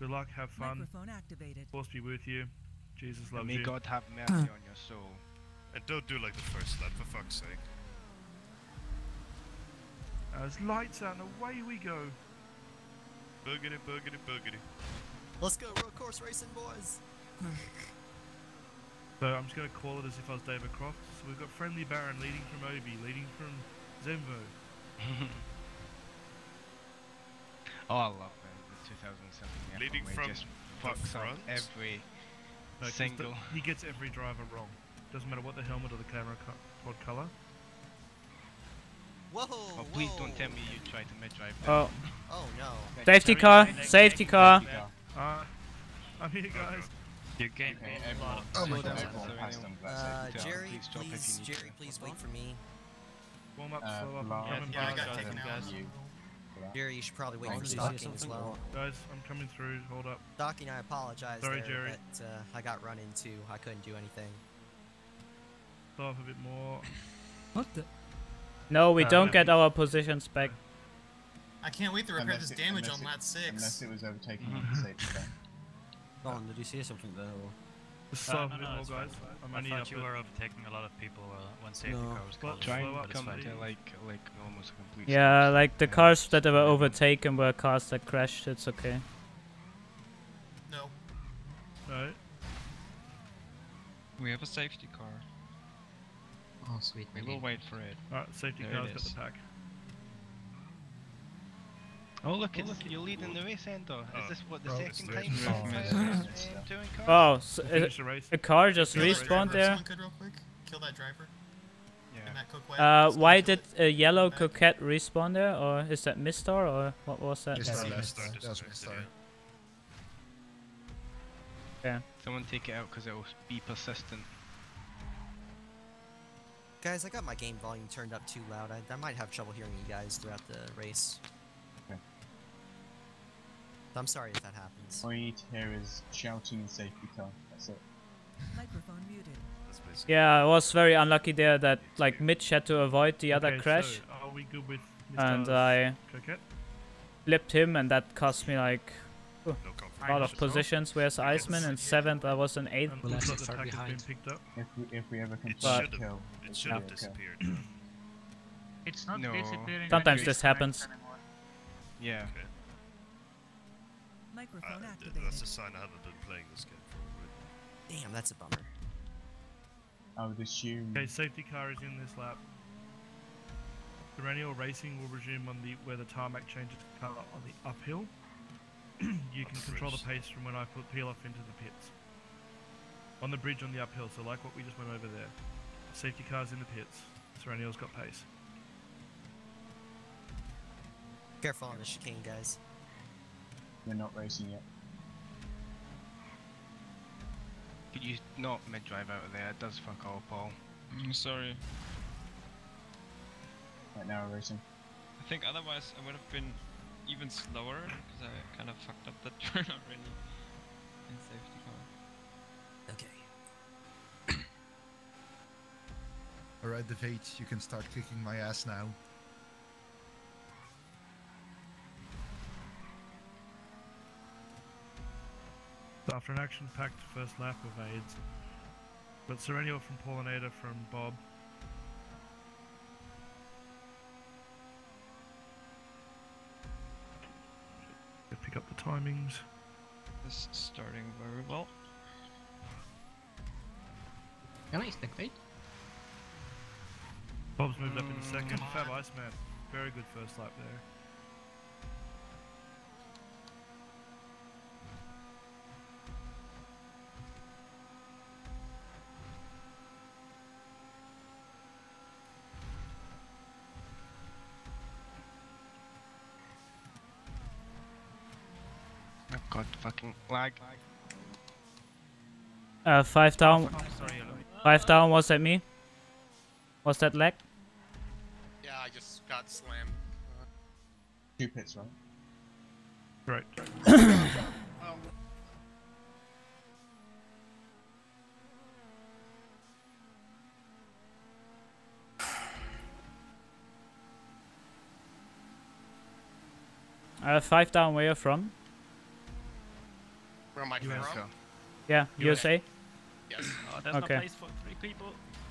Good luck, have fun. Microphone activated. Force be with you. Jesus loves May you. God have mercy on your soul. And don't do like the first lap, for fuck's sake. As lights out and away we go. Boogity, boogity, boogity. Let's go, road course racing, boys. So I'm just going to call it as if I was David Croft. So we've got Friendly Baron leading from Obi, leading from Zemvo. Oh, I love the 2007 Leading where from he just the fucks up front? every No, 'cause single. he gets every driver wrong. Doesn't matter what the helmet or the camera pod color. Whoa, Oh, please don't tell me you try to mid-drive that. Oh, Oh no. safety car, safety car. I'm here, guys. You gained a lot of Oh my Slow down, god. everyone has them. Jerry, Please stop if you please, need Jerry, to. please wait for me. Warm up, slow up. Lars, I'm coming yeah, I by. got taken out. Jerry, you should probably wait Oh, for did you stocking say as something? well. Guys, I'm coming through. Hold up. Stocking, I apologize Sorry, there, Jerry. but I got run into. I couldn't do anything. Slow up a bit more. What the? No, we don't no. get our positions back. I can't wait to repair Unless this it- damage unless on it- lap 6. Unless it was overtaken on the safety car. Don, did you see something there? Or? Just slow up a bit more, it's guys. fine. I'm I only up thought you at- were overtaking a lot of people when safety No. car was Well, called. Try slow and up, come buddy. to like almost a complete Yeah, stop. like the cars that were overtaken were cars that crashed. It's okay. No. No. We have a safety car. Oh, sweet. We will wait for it. Alright, safety There car's it got is. the pack. Oh look, you're leading the race, Endo. Is this what the Oh, second it's time the- you've oh, touring cars? Oh, so, We'll finish the race. a car just Kill that respawned driver if there. someone could real quick. Kill that driver. Yeah. In that cookwagon. Just Why kill did it. a yellow Back. coquette respawn there, or is that Mistar, or what was that? Mistar. Yeah, Mistar. start That was disconnected, Mistar. yeah. Someone take it out because it'll be persistent. Guys, I got my game volume turned up too loud. I might have trouble hearing you guys throughout the race. Okay. I'm sorry if that happens. All you need to hear is shouting and safety car. That's it. Microphone muted. That's basically Yeah, I was very unlucky there that like Mitch had to avoid the other Okay, crash, So are we good with and Mr. I Coquette? flipped him, and that cost me like no a confirmation. lot of positions. Whereas Iceman in 7th, I was in 8th. And Well, looks that's like the far pack has been behind. picked up. If we ever complete should the have- kill, It should have okay. disappeared. It's not No. disappearing. Sometimes this happens. Yeah. Okay. Microphone That's activated. a sign I haven't been playing this game for a bit. Damn, that's a bummer. I would assume. Okay, safety car is in this lap. Perennial racing will resume on the where the tarmac changes colour on the uphill. You can control the pace from when I peel off into the pits. On the bridge on the uphill, so like what we just went over there. Safety car's in the pits. Serenial's got pace. Careful on the chicane, guys. We're not racing yet. Could you not mid-drive out of there? It does fuck all, Paul. I'm sorry. Right now we're racing. I think otherwise I would have been even slower because I kind of fucked up that turn already in safety car. Okay. Alright, Devate, you can start kicking my ass now. After an action-packed first lap of AIDS, but Serenial from Paulinator from Bob. Pick up the timings. This is starting very well. Can I stick bait? Bob's moved up in second. Fab Iceman, very good first lap there. Oh god, fucking lag. 5 down. Sorry, Yellow. 5 down. Was that me? Was that lag? Yeah, I just got slammed. 2 pits, right? Right. I have 5 down. Where you from? Where am I US. from? Yeah, USA. Yes. Oh, there's Okay. no place for 3 people.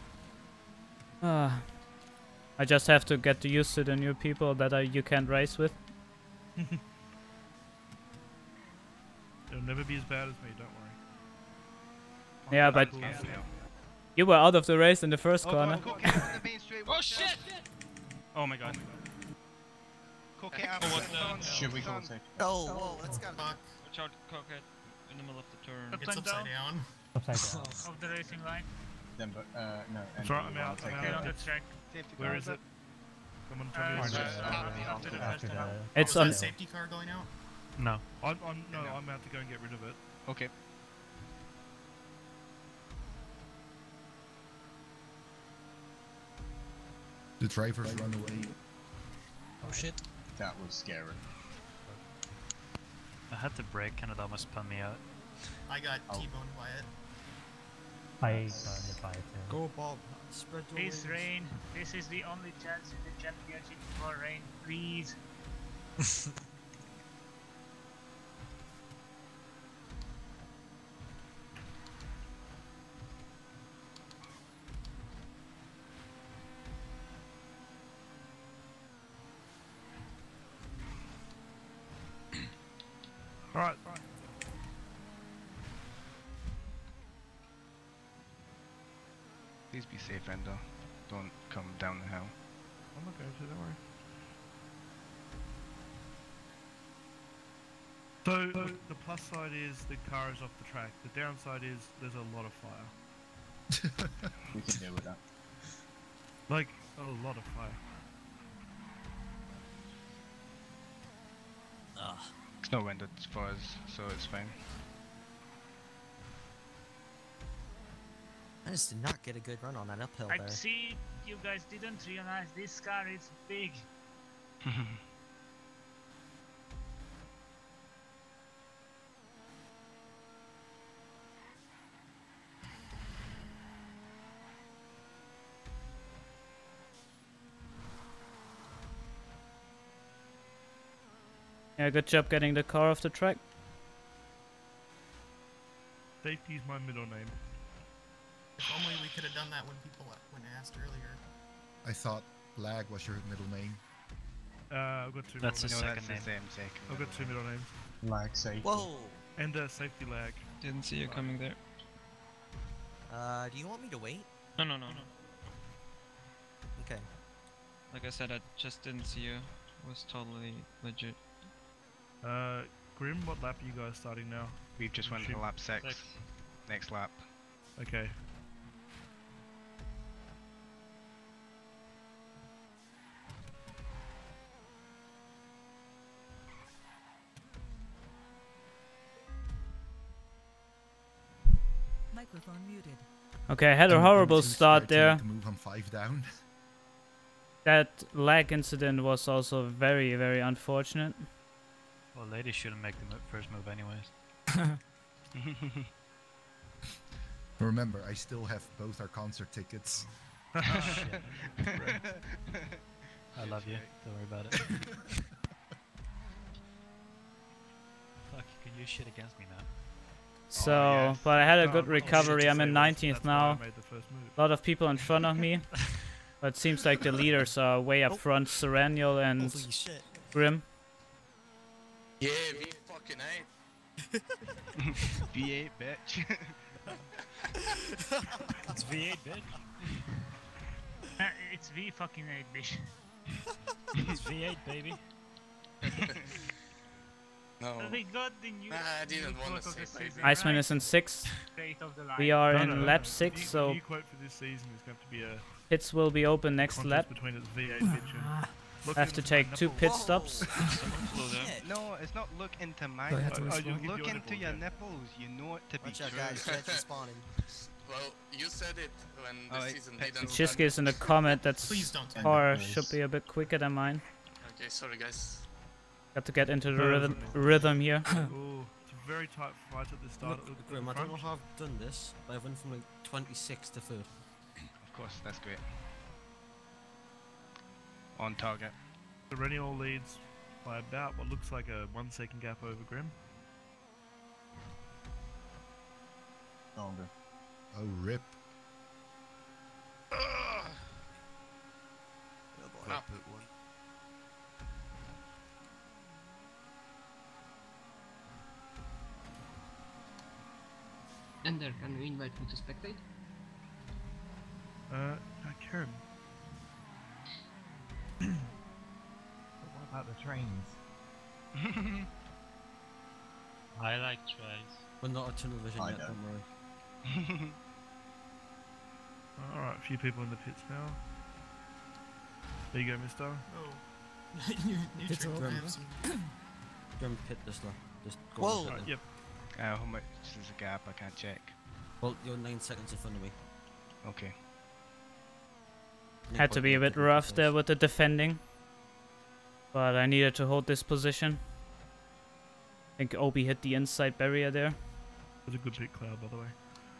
I just have to get used to the new people that you can't race with. It'll never be as bad as me, don't worry. Yeah, but you were out of the race in the first Oh, corner. Oh shit! Oh my god. Cook it out. Oh, what the? Should we call safety? Oh, whoa, that's got Fuck. Watch out, Cockhead, in the middle of the turn. It's upside down. Of the racing line. Then, but no. It's alright, I'm out. Take I'm care out. of it. track. Where is it? Come on, tell me. After the first one. It's Was on. that safety car going out? No. I'm out to go and get rid of it. Okay. The drivers run away. Oh shit. That was scary. I had to brake and it almost spun me out. I got T-boned by it. Go Bob. Spread your Please, wings. Rain. This is the only chance in the championship for Rain. Please. Alright. Please be safe, Endo. Don't come down the hill. I'm not going to, don't worry. So, the plus side is the car is off the track. The downside is there's a lot of fire. We can deal with that. Like, a lot of fire. It's no wind for us, so it's fine. I just did not get a good run on that uphill I there. see you guys didn't realize this car is big. Yeah, good job getting the car off the track. Safety's my middle name. If only we could have done that when people when asked earlier. I thought Lag was your middle name. I've got two That's middle his names. second name. Same second. I've got two middle names. Lag safety. Whoa! And safety lag. Didn't see you coming there. Do you want me to wait? No. Okay. Like I said, I just didn't see you. It was totally legit. Grim, what lap are you guys starting now? We've just went to lap 6. Next lap. Okay. Microphone muted. Okay, I had a I'm horrible too start scared to there. make a move on 5 down. That lag incident was also very, very unfortunate. Well, ladies shouldn't make the first move anyways. Remember, I still have both our concert tickets. I love you. Don't worry about it. Fuck, you can use shit against me now. So, but I had a good No, recovery. I'm in 19th that's why now. I made the first move. A lot of people in front of me. But it seems like the leaders are way up front. Serenial and Holy shit. Grim. Yeah, we fucking ain't. V8, bitch. It's V8, bitch. It's V fucking 8, bitch. It's V8, baby. No. We got the new. I didn't new want quote to of say the baby. season, Iceman right? is in 6th. State of the line. We are No, in no, no, lap no. 6, The so new quote for this season is going to be a pits will be open next contest lap. between its V8 bitch and I have to take 2 pit stops. Slow down. No, it's not look into my Go ahead, nipples. Tourist. Oh, you'll Look give your into nipple, your yeah. nipples. You know it to be Watch out, true. guys. Jets are spawning. Well, you said it when the Alright, season Pepsi. didn't Shisk start. is in the comment that Please don't tell me. car should be a bit quicker than mine. Okay, sorry guys. Got to get into the No, rhythm here. Oh, it's a very tight fight at the start. Look, at the Grim, I don't know front. how I've done this, but I went from like 26 to 3rd. Of course, that's great. On target. Serenial leads by about what looks like a 1 second gap over Grim. wonder. Oh, rip. Ah! Oh boy. Club pit 1. Ender, can you invite me to spectate? Karen. What about the trains? I like trains. We're not a tunnel vision I yet, don't. don't worry. Alright, a few people in the pits now. There you go, mister. Oh. new It's trick. over. I have some. Jump pit this lot. Just go. Whoa! on the Right, yep. How much is the gap? I can't check. Well, you're 9 seconds in front of me. Okay. No Had to point be a in bit getting rough too there close. with the defending. But I needed to hold this position. I think Obi hit the inside barrier there. It was a good pit, Cloud, by the way.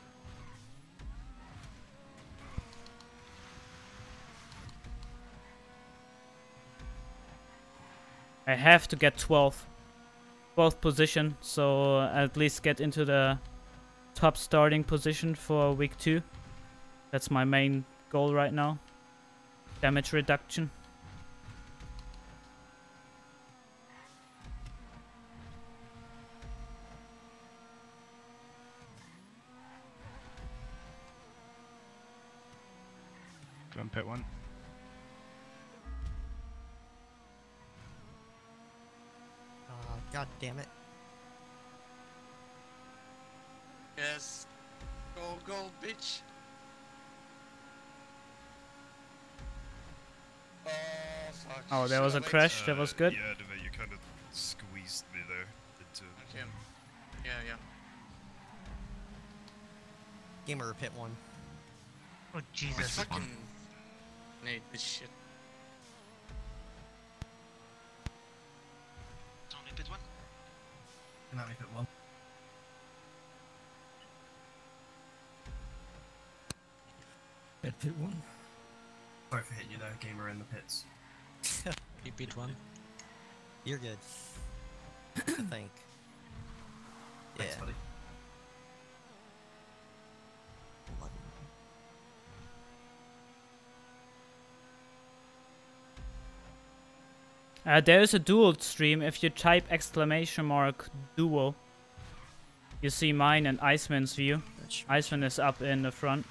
I have to get 12th position, so at least get into the top starting position for week 2. That's my main goal right now. Damage reduction. Drum pit 1. God damn it. Yes. Go, bitch. Oh, fuck. Oh, there was a Should've crash. That was good. Yeah, the way you kind of squeezed me there into. waited. Yeah. Gamer pit 1. Oh I Jesus. fucking need this shit. Tony pit 1. Can I make it one? Pit 1. Sorry for hitting you there, gamer in the pits. Pit 1. You're good. I think. Thanks, Yeah. buddy. 11. There is a dual stream. If you type !duo, you see mine and Iceman's view. Iceman is up in the front.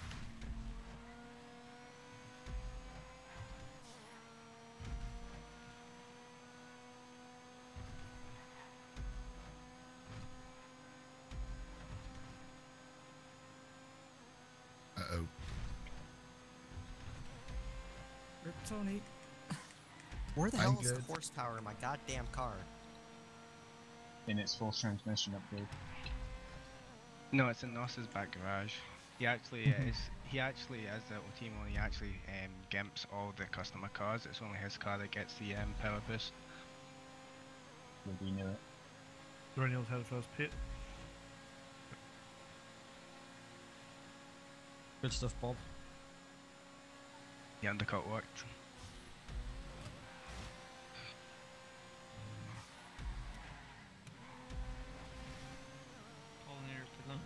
Uh-oh. Rip Tony. Where the I'm hell is the good. horsepower in my goddamn car? In its full transmission upgrade. No, it's in Noss's back garage. He actually is. He actually, as the Ultimo, he actually gimps all the customer cars. It's only his car that gets the power boost. Maybe you knew it. Daniel's had the first pit. Good stuff, Bob. The undercut worked. All near pit 1.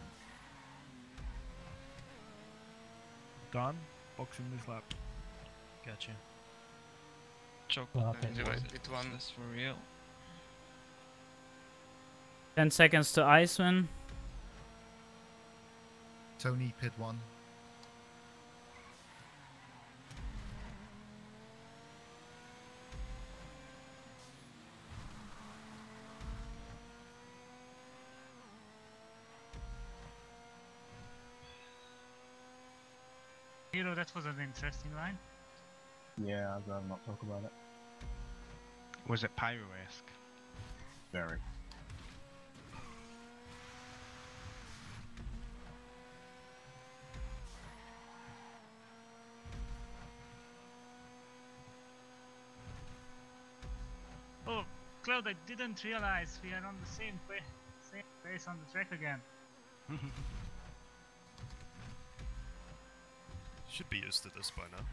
Done. Boxing this lap. Gotcha. Choke. Anyway, pit 1. That's for real. 10 seconds to Iceman. Tony, pit 1. Hero, that was an interesting line. Yeah, I'd rather not talk about it. Was it pyro-esque? Very. Oh, Cloud, I didn't realize we are on the same place on the track again. Should be used to this by now.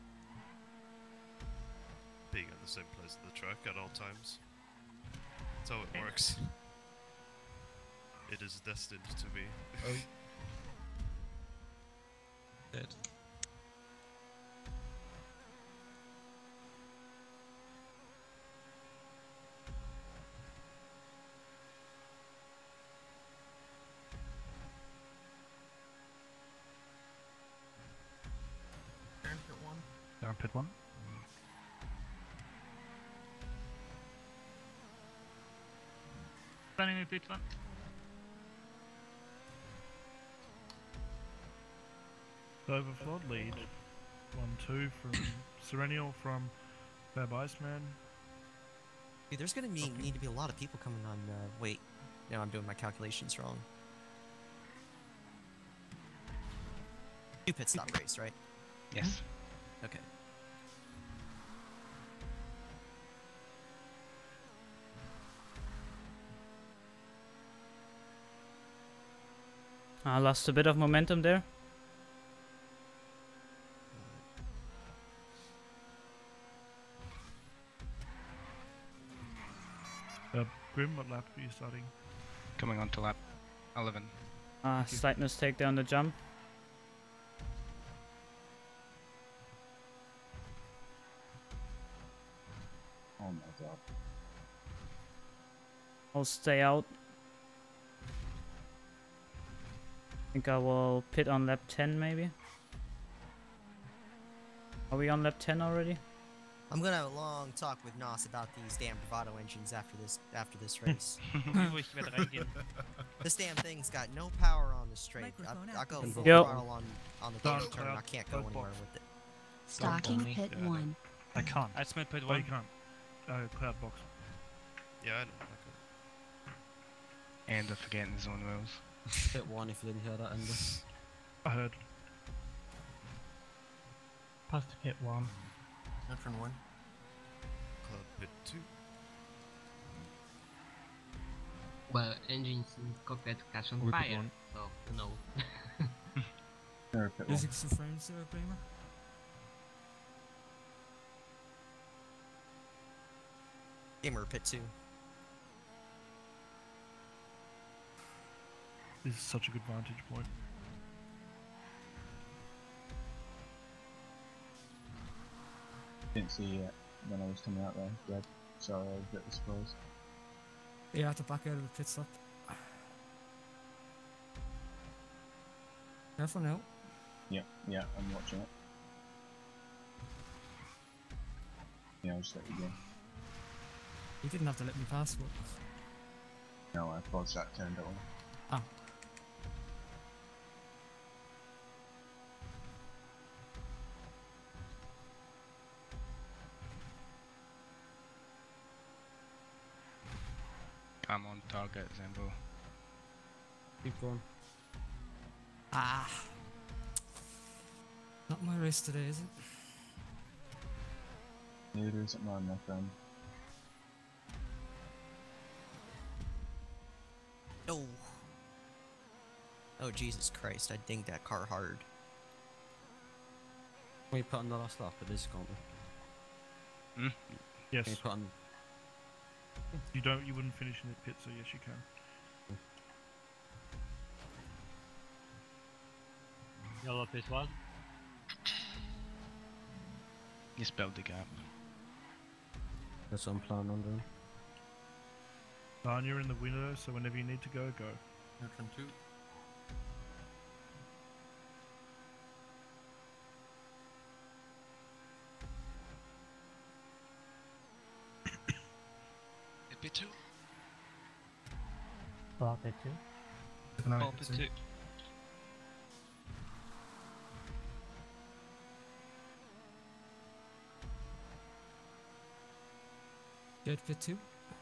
Being at the same place of the track at all times. That's how it works. It is destined to be. Oh. Dead. Turn pit 1. Down pit 1. Running with pit 1. Overflowed lead. 1-2 from Serenial from Fab Iceman. Dude, there's gonna need to be a lot of people coming on. Wait, no, I'm doing my calculations wrong. 2 pit stop race, right? Yes. Okay. I lost a bit of momentum there. Grim, what lap are you starting? Coming on to lap 11. Slight mistake there on the jump. Oh my god. I'll stay out. I think I will pit on lap 10 maybe. Are we on lap 10 already? I'm gonna have a long talk with Nos about these damn bravado engines after this race. Wo ich werde reingehen. This damn thing's got no power on the straight. I go full Yo. throttle on the double turn. I can't go anywhere with it. Stalking pit 1. I can't. I smelled pit Oh, 1. you can't. Cloud box. Yeah, I know. End of forgetting his own rules. Pit 1 if you didn't hear that, Ender. I heard. Past pit 1. Turn 1. Cloud pit 2. Well, engines in cockpit catch on Pit fire, 1. so you know. No, pit 1. Using some frames there, Bremer. Gamer pit 2. This is such a good vantage point. Didn't see it when I was coming out there. Red. Sorry, I was a bit surprised. Yeah, I have to back out of the pit stop. Careful now. Yeah, I'm watching it. Yeah, I'll just let you go. You didn't have to let me pass, but... No, I paused that turn that one. Ah. I'm on target, Zembo. Keep going. Ah. Not my race today, is it? Neither is it mine, my friend. Oh. Oh, Jesus Christ, I dinged that car hard. Can we put on the last lap? It is, can't we? Hmm? Yes. Can we put on... You wouldn't finish in the pit, so yes you can. Yellow pit 1. Just build the gap. That's what I'm planning on doing. Dan, you're in the window, so whenever you need to go, go. Turn 2. Pit 2. Block pit 2. Oh, pit 2. Good pit 2.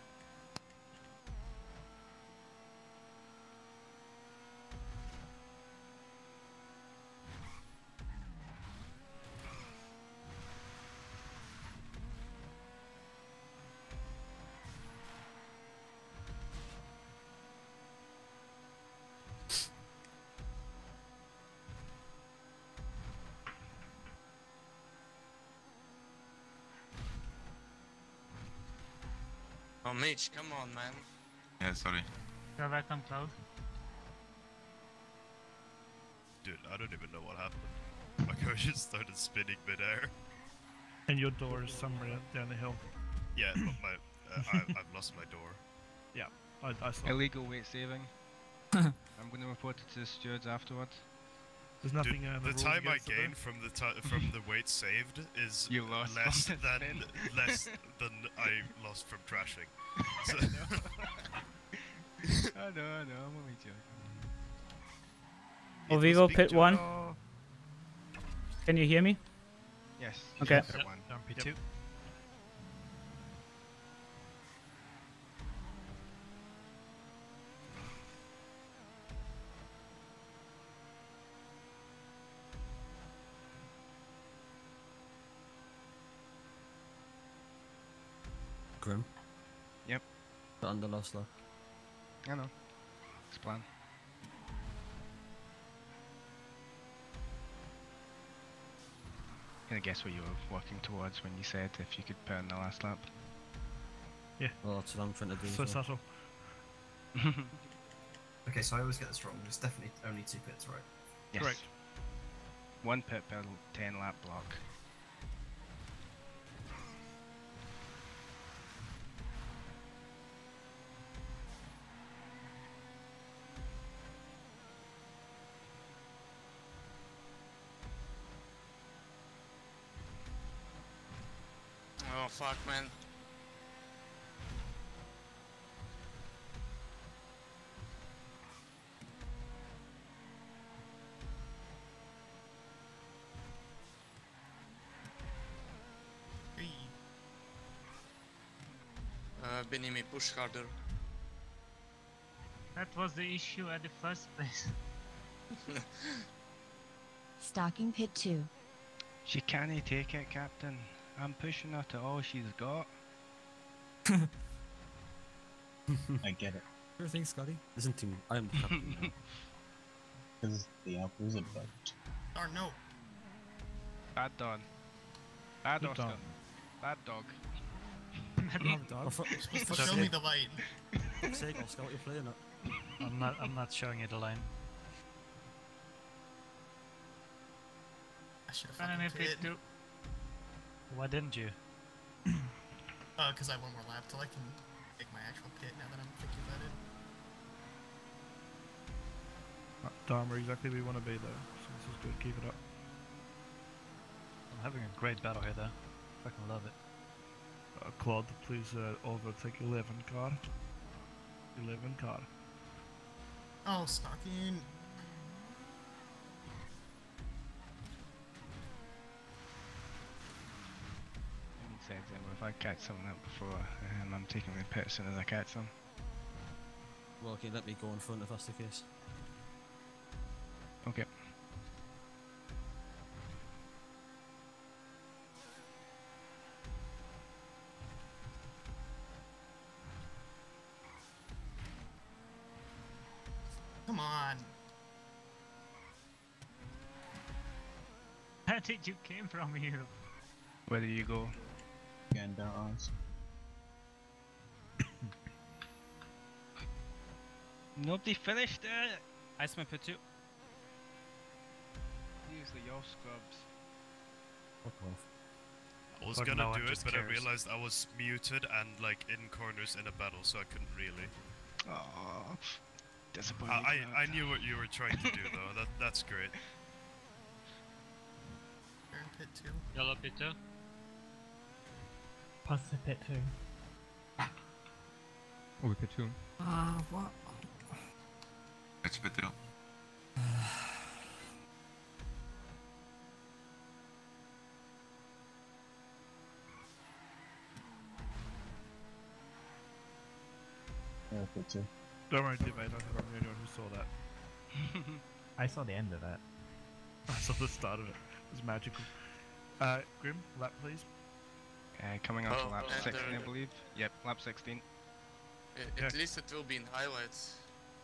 Oh, Mitch, come on, man. Yeah, sorry. You're welcome, Cloud. Dude, I don't even know what happened. car just started spinning midair. And your door is somewhere down the hill. Yeah, but I've lost my door. Yeah, I saw. Illegal weight saving. I'm going to report it to the stewards afterwards. There's nothing Dude, in the rules time I against it, gained from the weight saved is You lost less on than the spin. less than I lost from trashing. So, I know, I'm only joking. Oh, Vivo pit 1. Can you hear me? Yes. Okay. Pit 1. Down P2. Grim. Yep. Got under last lap. I know. It's plan. Can I guess what you were working towards when you said if you could put in the last lap? Yeah. Well, that's what I'm trying to do. So subtle. Okay, so I always get this wrong. There's definitely only 2 pits, right? Yes. Correct. 1 pit per 10 lap block. Oh fuck, man. Benimi, push harder. That was the issue at the first place. Stalking pit 2. She can't take it, Captain. I'm pushing her to all she's got. I get it. Sure thing, Scotty. Listen to me. I'm the captain now. Because the opposite vote. Or no. Bad Don. Bad Good Oscar. dog. Bad dog. Oh, for Show me the light. fuck's sake, Oscar, what you're playing at. I'm not showing you the line. I should have Enemy fucking pit pit. 2. Why didn't you? Because I have one more lap till I can make my actual pit now that I'm thinking about it. Dharma, exactly where you want to be though. So this is good. Keep it up. I'm having a great battle here though. Fucking love it. Claude, please overtake 11 car. 11 car. Oh, stalking. Said if I catch someone up before, I'm taking the pit as soon as I catch them. Well, okay, let me go in front if that's the case. Okay. Come on. Where did you came from, you? Where do you go? Again, don't ask. Nobody finished it! Iceman pit 2. Usually your scrubs. Fuck off. I was But gonna no one do it, just but I cares. realized I was muted and like in corners in a battle, so I couldn't really. Aww. Disappointing. I knew what you were trying to do though. That's great. You're in pit 2. Yellow pit 2. Pass the pit 2. Oh, we pit 2. What? It's pit 2. Yeah, pit 2. Don't worry, Debate. I think I'm the only one who saw that. I saw the end of that. I saw the start of it. It was magical. Grim, lap please. Coming on to Oh, lap and 16, I believe. Yep, lap 16. At least it will be in highlights.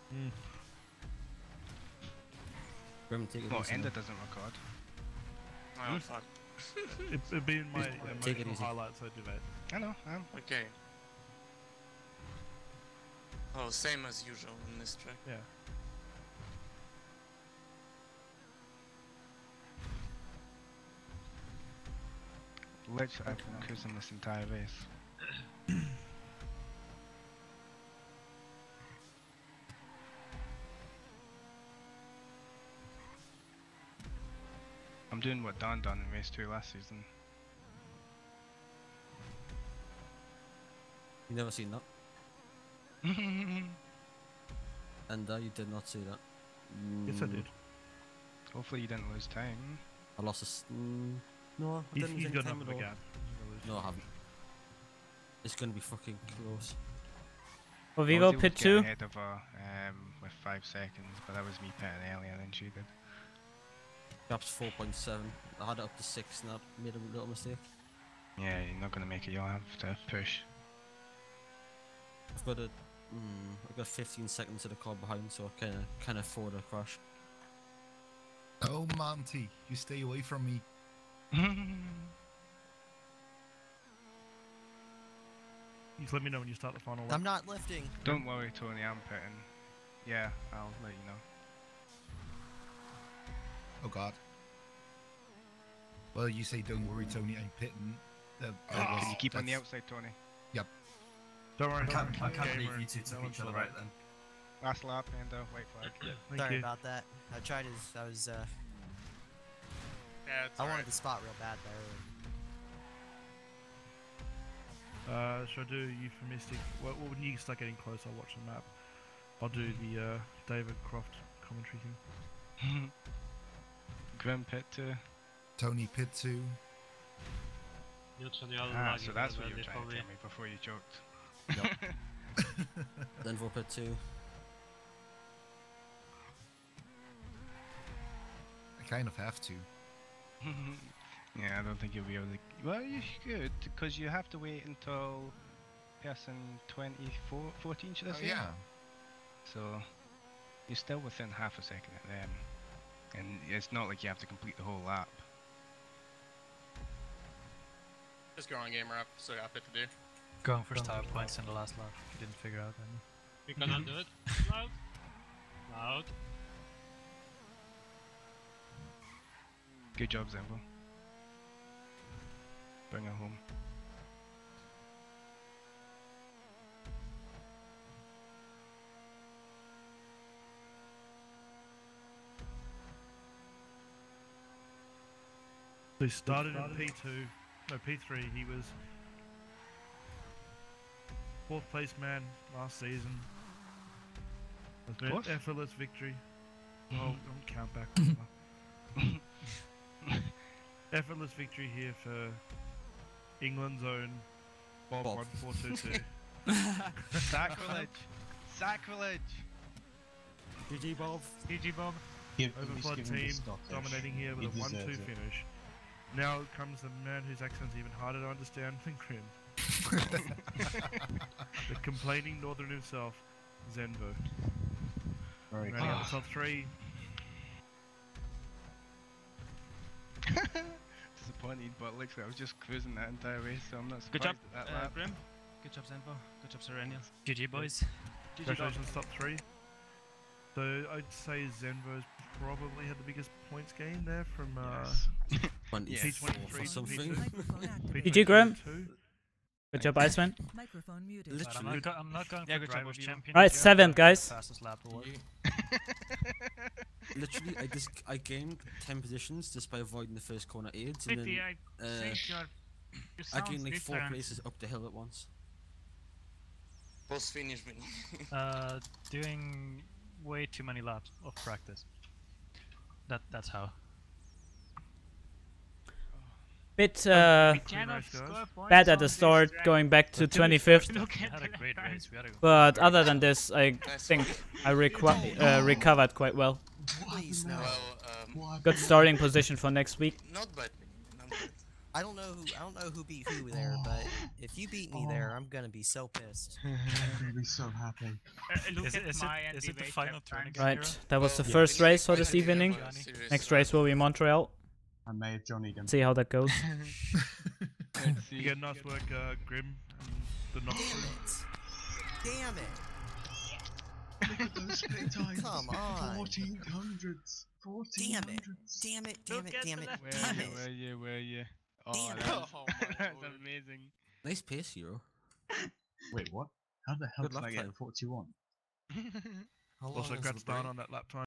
Grim, take it Well, easy. Ender now. doesn't record. Oh fuck. It'd be in my Take it emotional easy. highlights, I Debate. I know, Okay. Oh, same as usual in this track. Yeah. Literally, I've been cruising this entire race. I'm doing what Don done in race 2 last season. You never seen that? And you did not see that. Yes, I did. Hopefully you didn't lose time. I lost no, I He's didn't lose any got time nothing at to all. gain. No, I haven't. It's gonna be fucking close. For Vivo, pit 2. Ahead of her with 5 seconds, but that was me pitting earlier than she did. Perhaps 4.7. I had it up to 6 and I made a little mistake. Yeah, you're not gonna make it. You'll have to push. I've got 15 seconds to the car behind, so I can afford a crash. Oh, Monty, you stay away from me. Just let me know when you start the final lap. I'm not lifting. Don't worry, Tony, I'm pitting. Yeah, I'll let you know. Oh God. Well, you say don't worry, Tony, I'm pitting. Can you keep on the outside, Tony? Yep. Don't worry, I can't believe gamer. you two took No each one's other allowed. out then. Last lap and white flag. Thank Sorry you. about that. I tried to. I was. Yeah, it's I wanted alright. the spot real bad there. Should I do euphemistic? Well, when you start getting close, I'll watch the map. I'll do the David Croft commentary thing. Grim pit 2. Tony pit 2. So that's what you were trying to tell me before you choked. Then for pit 2. I kind of have to. Yeah, I don't think you'll be able to. Well, you should, because you have to wait until person 14, should I say? Yeah. So you're still within half a second of them, and it's not like you have to complete the whole lap. Just go on gamer up, so got a bit to do. Going for star points in the last lap. You didn't figure out any. We cannot do it. Loud. Loud. Good job, Zembo. Bring her home. So he started in P2, no P3. He was 4th place man last season. Fourth? Effortless victory. Well, don't count back. Effortless victory here for England's own Bob 1422. Sacrilege! Sacrilege! GG Bob. GG Bob. Overflood team dominating here with a 1-2 finish. Now comes the man whose accent's even harder to understand than Grim. The complaining northern himself, Zenvo. Very Rounding out the top 3. Disappointed, but literally I was just cruising that entire race, so I'm not Good surprised job, at that lap. Grim. Good job, Zenvo. Good job, Serenial. GG, boys. Congratulations, top 3. So I'd say Zenvo's probably had the biggest points gain there from P24 or something. GG, Grim. Good job, Iceman. Microphone muted. Literally. I'm not going for drivers champion. Alright, 7th, guys. Fastest lap award. Literally, I gained 10 positions just by avoiding the first corner aids, and Pity, then I think your I gained like 4 different. places up the hill at once. Post finish me. Doing way too many laps of practice. That's how. Bit Cannot score points bad at on the this start, track. going back to 25th. Look We at had a the great time. race. We had a But other than this, I think I recovered quite well. Please no. Well, Good starting position for next week. not bad. Not bad. I don't know who beat who there, but if you beat me there, I'm gonna be so pissed. I'm gonna be so happy. Look Is at it my is it the NDVH final lap turning? times. Right, that was the Well, first we need race for to this find evening. a serious Next race will be Montreal. I may have Johnny'd him. See how that goes. You get nice work, Grim. The knock Damn it! Look at those split times. Come on. 1400s. 1400s. Damn it! Damn it! Damn it! Damn it! Where Damn you, it! where you, where you? Oh, Damn that it. was, Oh my amazing. Nice pace, Hero. Wait, what? How the hell Good did I lap get time. 41? How long Also, was congrats the break? down on that lap time.